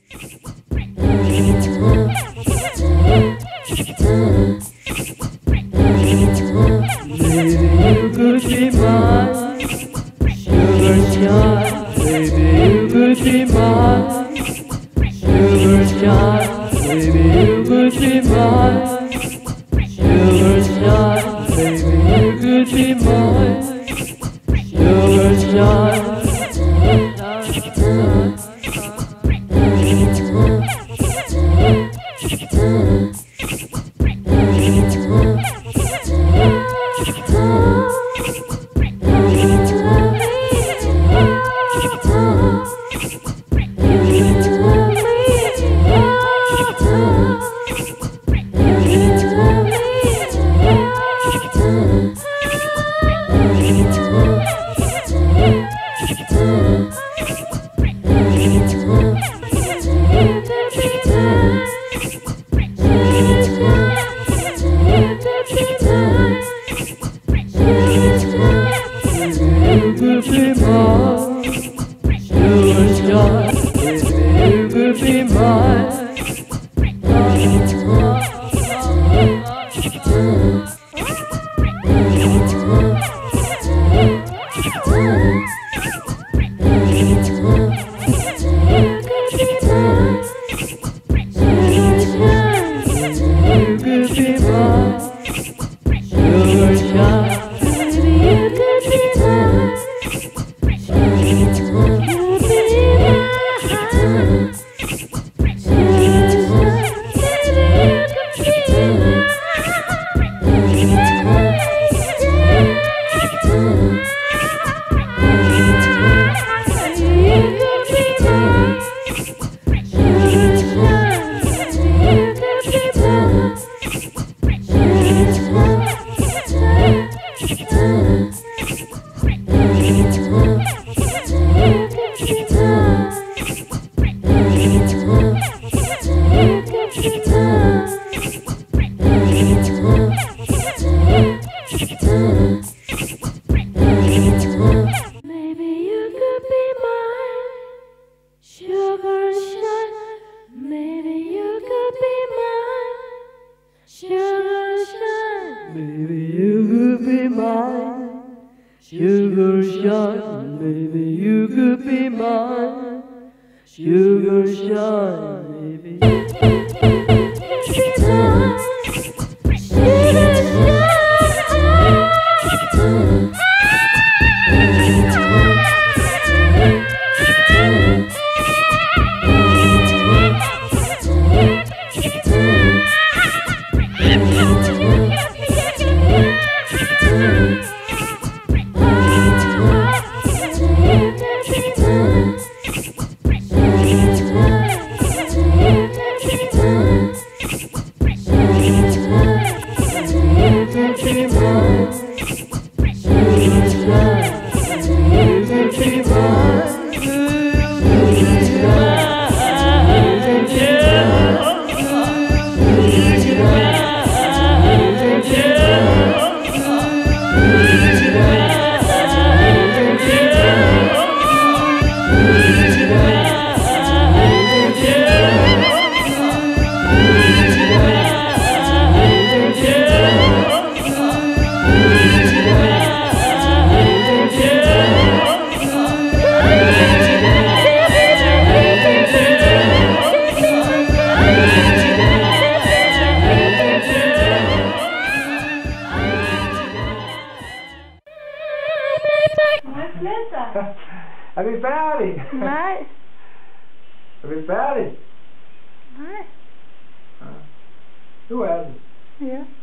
could be mine, sugar shine. Baby, you could be mine, sugar shine. Baby, you could be mine, sugar shine. Baby, you could be mine, sugar shine. Sugar shine, baby, you could be mine. Sugar shine, baby. Er vi færdige? Nej. Er vi færdige? Nej. Ja. Nu er det. Ja.